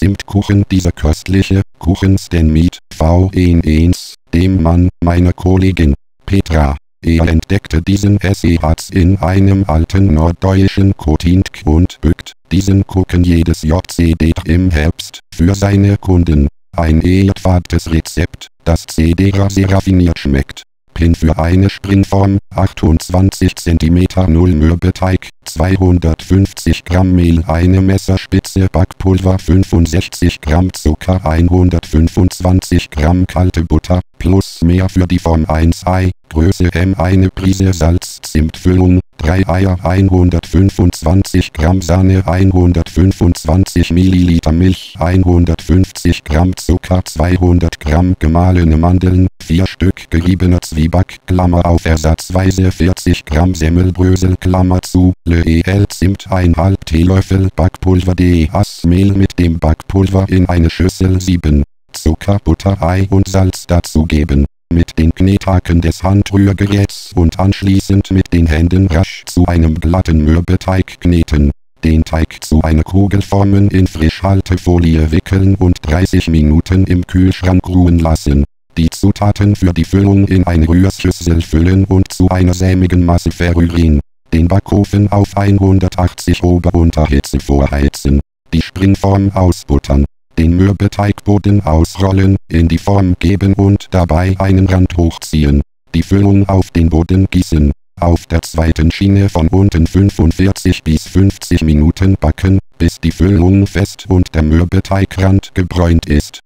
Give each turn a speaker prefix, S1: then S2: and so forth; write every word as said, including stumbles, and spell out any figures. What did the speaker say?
S1: Zimtkuchen. Dieser köstliche Kuchen stand mit V eins, dem Mann meiner Kollegin Petra. Er entdeckte diesen Essayhatz in einem alten norddeutschen Kotink und bückt diesen Kuchen jedes J C D im Herbst für seine Kunden. Ein erdwartes Rezept, das C D sehr raffiniert schmeckt. Pin für eine Springform, achtundzwanzig Zentimeter null Mürbeteig, zweihundertfünfzig Gramm Mehl, eine Messerspitze Backpulver, fünfundsechzig Gramm Zucker, hundertfünfundzwanzig Gramm kalte Butter, plus mehr für die Form eins Ei, Größe M, eine Prise Salz, Zimtfüllung, drei Eier, hundertfünfundzwanzig Gramm Sahne, hundertfünfundzwanzig Milliliter Milch, hundertfünfzig Gramm Zucker, zweihundert Gramm gemahlene Mandeln, vier Stück geriebener Zwieback, Klammer auf, ersatzweise vierzig Gramm Semmelbrösel, Klammer zu, L Zimt, einhalb Teelöffel Backpulver, D Ass Mehl mit dem Backpulver in eine Schüssel, sieben Zucker, Butter, Ei und Salz dazugeben. Mit den Knethaken des Handrührgeräts und anschließend mit den Händen rasch zu einem glatten Mürbeteig kneten. Den Teig zu einer Kugel formen, in Frischhaltefolie wickeln und dreißig Minuten im Kühlschrank ruhen lassen. Die Zutaten für die Füllung in eine Rührschüssel füllen und zu einer sämigen Masse verrühren. Den Backofen auf hundertachtzig Ober-Unterhitze vorheizen. Die Springform ausbuttern. Den Mürbeteigboden ausrollen, in die Form geben und dabei einen Rand hochziehen. Die Füllung auf den Boden gießen. Auf der zweiten Schiene von unten fünfundvierzig bis fünfzig Minuten backen, bis die Füllung fest und der Mürbeiteigrand gebräunt ist.